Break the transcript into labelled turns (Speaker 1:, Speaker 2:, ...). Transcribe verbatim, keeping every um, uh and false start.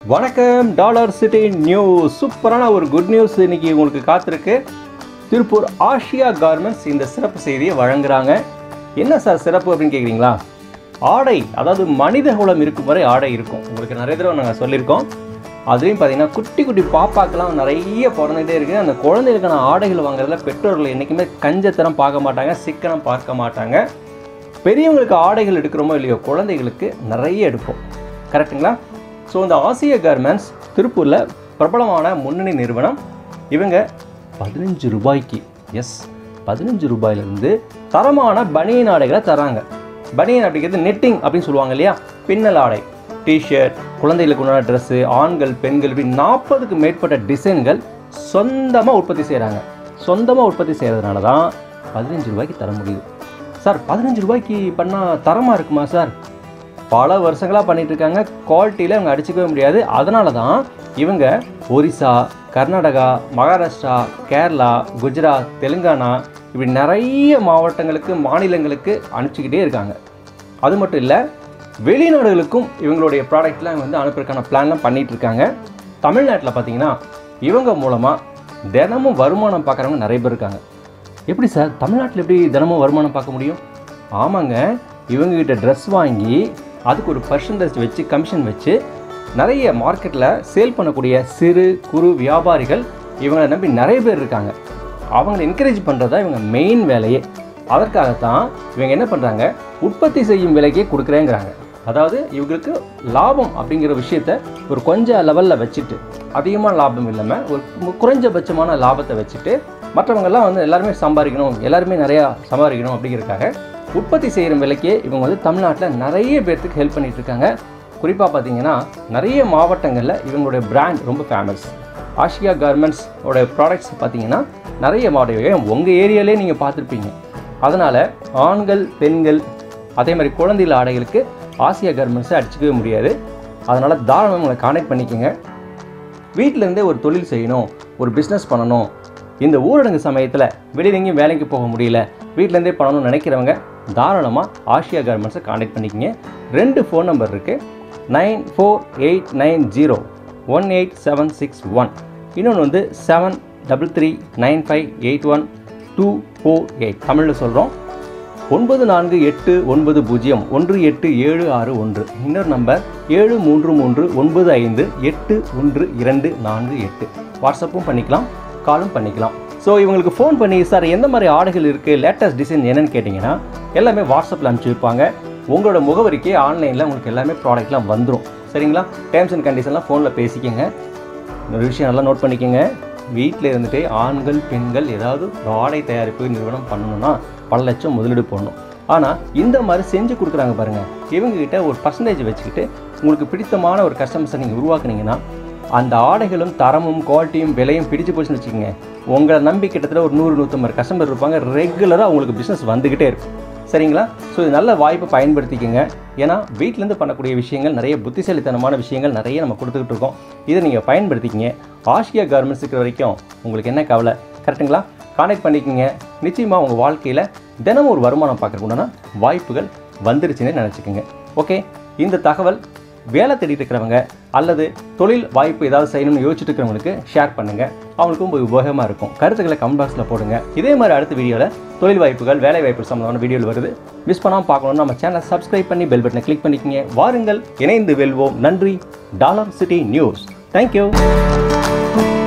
Speaker 1: வணக்கம் dollar city news. சூப்பரான ஒரு குட் நியூஸ் இன்னைக்கு உங்களுக்கு காத்திருக்கு. திருப்பூர் ஆஷியா கார்மெண்ட்ஸ் இந்த சிறப்பு செய்தியை வழங்குறாங்க. என்ன சார் சிறப்பு அப்படின்னு கேட்குறீங்களா? ஆடை, அதாவது மனித குலம் இருக்கும் வரை ஆடை இருக்கும். உங்களுக்கு நிறைய தடவை நாங்கள் சொல்லியிருக்கோம். அதுலேயும் பார்த்தீங்கன்னா குட்டி குட்டி பாப்பாக்கெல்லாம் நிறைய பிறந்துகிட்டே இருக்குது. அந்த குழந்தைகளுக்கான ஆடைகள் வாங்குறதுல பெற்றோர்கள் என்றைக்குமே கஞ்சத்தனம் பார்க்க மாட்டாங்க, சிக்கனம் பார்க்க மாட்டாங்க. பெரியவங்களுக்கு ஆடைகள் எடுக்கிறோமோ இல்லையோ, குழந்தைகளுக்கு நிறைய எடுப்போம். கரெக்டுங்களா? ஸோ இந்த ஆசியா கார்மெண்ட்ஸ் திருப்பூரில் பிரபலமான முன்னணி நிறுவனம். இவங்க பதினஞ்சு ரூபாய்க்கு, எஸ் பதினஞ்சு ரூபாயிலிருந்து தரமான பனியன் ஆடைகளை தராங்க. பனியன் அப்படிங்கிறது நெட்டிங் அப்படின்னு சொல்லுவாங்க இல்லையா, பின்னல் ஆடை, டிஷர்ட், குழந்தைகளுக்கு உண்டான ட்ரெஸ்ஸு, ஆண்கள் பெண்கள் இப்படி நாற்பதுக்கு மேற்பட்ட டிசைன்கள் சொந்தமாக உற்பத்தி செய்கிறாங்க. சொந்தமாக உற்பத்தி செய்கிறதுனால தான் பதினஞ்சு ரூபாய்க்கு தர முடியுது. சார் பதினஞ்சு ரூபாய்க்கு பண்ணால் தரமாக இருக்குமா சார்? பல வருஷங்களாக பண்ணிகிட்ருக்காங்க. குவாலிட்டியில் அவங்க அடிச்சுக்கவே முடியாது. அதனால தான் இவங்க ஒரிசா, கர்நாடகா, மகாராஷ்டிரா, கேரளா, குஜராத், தெலுங்கானா இப்படி நிறைய மாவட்டங்களுக்கு, மாநிலங்களுக்கு அனுப்பிச்சிக்கிட்டே இருக்காங்க. அது மட்டும் இல்லை, வெளிநாடுகளுக்கும் இவங்களுடைய ப்ராடக்ட்லாம் வந்து அனுப்புறதுக்கான பிளான்லாம் பண்ணிகிட்ருக்காங்க. தமிழ்நாட்டில் பார்த்திங்கன்னா இவங்க மூலமாக தினமும் வருமானம் பார்க்குறவங்க நிறைய பேர் இருக்காங்க. எப்படி சார் தமிழ்நாட்டில் எப்படி தினமும் வருமானம் பார்க்க முடியும்? ஆமாங்க, இவங்ககிட்ட ட்ரெஸ் வாங்கி அதுக்கு ஒரு பர்சன்டேஜ் வச்சு, கமிஷன் வச்சு நிறைய மார்க்கெட்டில் சேல் பண்ணக்கூடிய சிறு குறு வியாபாரிகள் இவங்களை நம்பி நிறைய பேர் இருக்காங்க. அவங்களை என்கரேஜ் பண்ணுறது தான் இவங்க மெயின் வேலையே. அதற்காகத்தான் இவங்க என்ன பண்ணுறாங்க, உற்பத்தி செய்யும் விலைக்கே கொடுக்குறேங்கிறாங்க. அதாவது இவங்களுக்கு லாபம் அப்படிங்கிற விஷயத்த ஒரு கொஞ்சம் லெவலில் வச்சுட்டு, அதிகமான லாபம் இல்லாமல் ஒரு குறைஞ்சபட்சமான லாபத்தை வச்சுட்டு, மற்றவங்கெல்லாம் வந்து எல்லாருமே சம்பாதிக்கணும், எல்லாருமே நிறையா சம்பாதிக்கணும் அப்படிங்கிறதுக்காக உற்பத்தி செய்கிற விலைக்கே இவங்க வந்து தமிழ்நாட்டில் நிறைய பேர்த்துக்கு ஹெல்ப் பண்ணிகிட்டு இருக்காங்க. குறிப்பாக பார்த்தீங்கன்னா நிறைய மாவட்டங்களில் இவங்களுடைய பிராண்ட் ரொம்ப ஃபேமஸ். ஆஷியா கார்மெண்ட்ஸ் உடைய ப்ராடக்ட்ஸ் பார்த்தீங்கன்னா நிறைய மாவட்டம் உங்கள் ஏரியாலே நீங்கள் பார்த்துருப்பீங்க. அதனால் ஆண்கள் பெண்கள் அதே மாதிரி குழந்தைகள் ஆடைகளுக்கு ஆசியா கார்மெண்ட்ஸை அடிச்சிக்கவே முடியாது. அதனால் தாராளமாக உங்களை கான்டெக்ட் பண்ணிக்கோங்க. வீட்டிலேருந்தே ஒரு தொழில் செய்யணும், ஒரு பிஸ்னஸ் பண்ணணும், இந்த ஊரடங்கு சமயத்தில் வெளியில் எங்கேயும் வேலைக்கு போக முடியல, வீட்டிலேருந்தே பண்ணணும்னு நினைக்கிறவங்க தாராளமாக ஆஷியா கார்மெண்ட்ஸை கான்டெக்ட் பண்ணிக்கங்க. ரெண்டு ஃபோன் நம்பர் இருக்குது, nine four eight nine zero one eight seven six one. இன்னொன்று வந்து seven double three nine five eight one two four eight. தமிழில் சொல்கிறோம், ஒன்பது நான்கு எட்டு ஒன்பது பூஜ்ஜியம் ஒன்று எட்டு ஏழு ஆறு ஒன்று. இன்னொரு நம்பர் ஏழு மூன்று மூன்று ஒன்பது ஐந்து எட்டு ஒன்று இரண்டு நான்கு எட்டு. வாட்ஸ்அப்பும் பண்ணிக்கலாம், காலும் பண்ணிக்கலாம். ஸோ இவங்களுக்கு ஃபோன் பண்ணி சார் எந்த மாதிரி ஆடைகள் இருக்குது, லேட்டஸ்ட் டிசைன் என்னென்னு கேட்டிங்கன்னா எல்லாமே வாட்ஸ்அப்பில் அனுப்பிச்சி வைப்பாங்க. உங்களோட முகவரிக்கே ஆன்லைனில் உங்களுக்கு எல்லாமே ப்ராடக்ட்லாம் வந்துடும். சரிங்களா? டேர்ம்ஸ் அண்ட் கண்டிஷன்லாம் ஃபோனில் பேசிக்கங்க. ஒரு விஷயம் நல்லா நோட் பண்ணிக்கோங்க, வீட்டில் இருந்துகிட்டே ஆண்கள் பெண்கள் ஏதாவது ஆடை தயாரிப்பு நிறுவனம் பண்ணணும்னா பல லட்சம் முதலீடு போடணும். ஆனால் இந்த மாதிரி செஞ்சு கொடுக்குறாங்க பாருங்கள், இவங்ககிட்ட ஒரு பர்சன்டேஜ் வச்சுக்கிட்டு உங்களுக்கு பிடித்தமான ஒரு கஸ்டமர்ஸை நீங்கள் உருவாக்குனீங்கன்னா அந்த ஆடைகளும் தரமும் குவாலிட்டியும் விலையும் பிடிச்சு போச்சுன்னு வச்சுக்கோங்க, உங்களை நம்பி கிட்டத்தட்ட ஒரு நூறு நூற்றம்பது கஸ்டமர் இருப்பாங்க. ரெகுலராக உங்களுக்கு பிஸ்னஸ் வந்துக்கிட்டே இருக்கும். சரிங்களா? ஸோ இது நல்ல வாய்ப்பை பயன்படுத்திக்கோங்க. ஏன்னா வீட்டிலேருந்து பண்ணக்கூடிய விஷயங்கள் நிறைய புத்திசாலித்தனமான விஷயங்கள் நிறைய நம்ம கொடுத்துக்கிட்டு இருக்கோம். இதை நீங்கள் பயன்படுத்திக்கிங்க. ஆஷியா கார்மெண்ட்ஸ் இருக்கிற வரைக்கும் உங்களுக்கு என்ன கவலை? கரெக்டுங்களா? கான்டெக்ட் பண்ணிக்கோங்க. நிச்சயமாக உங்கள் வாழ்க்கையில் தினமும் ஒரு வருமானம் பார்க்கறதுக்கு உண்டான வாய்ப்புகள் வந்துருச்சுன்னு நினச்சிக்கோங்க. ஓகே, இந்த தகவல் வேலை தேடிட்டு இருக்கிறவங்க அல்லது தொழில் வாய்ப்பு ஏதாவது செய்யணும்னு யோசிச்சுட்டு இருக்கிறவங்களுக்கு ஷேர் பண்ணுங்கள். அவங்களுக்கும் ஒரு உபயோகமாக இருக்கும். கருத்துக்களை கமெண்ட் பாக்ஸில் போடுங்க. இதே மாதிரி அடுத்த வீடியோவில் தொழில் வாய்ப்புகள், வேலை வாய்ப்பு சம்மந்தமான வீடியோவில் வருது. மிஸ் பண்ணாமல் பார்க்கணும்னு நம்ம சேனலை சப்ஸ்கிரைப் பண்ணி பெல் பட்டனை கிளிக் பண்ணிக்கோங்க. வாருங்கள், இணைந்து வெல்வோம். நன்றி. Dollar city news. தேங்க்யூ.